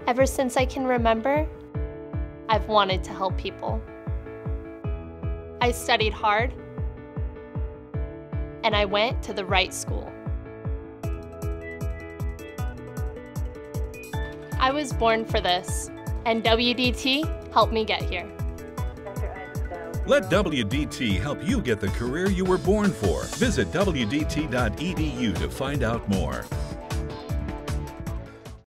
Ever since I can remember, I've wanted to help people. I studied hard, and I went to the right school. I was born for this, and WDT helped me get here. Let WDT help you get the career you were born for. Visit WDT.edu to find out more.